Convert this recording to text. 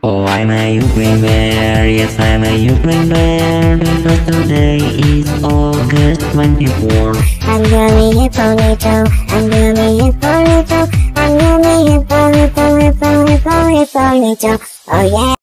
Oh, I'm a Ukraine bear, yes, I'm a Ukraine bear, because today is August 24th. I'm gummy hippo little, I'm gummy hippo little, I'm gummy hippo little, oh yeah.